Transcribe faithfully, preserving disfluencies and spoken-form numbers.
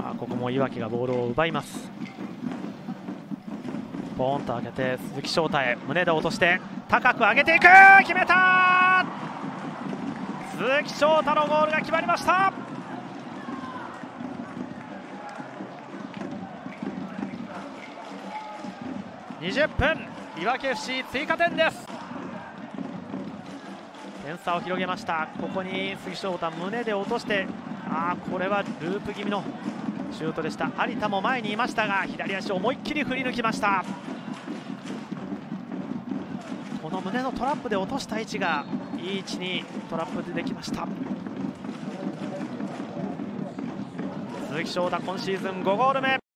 あここも岩城がボールを奪います。ポーンと上げて鈴木翔太へ胸で落として高く上げていく、決めた。鈴木翔太のゴールが決まりました。にじゅっぷん、いわき エフシー 追加点です。点差を広げました。ここに鈴木翔太胸で落として、あーこれはループ気味のシュートでした。有田も前にいましたが左足を思いっきり振り抜きました。この胸のトラップで落とした位置がいい位置にトラップでできました。鈴木翔太今シーズンごゴール目。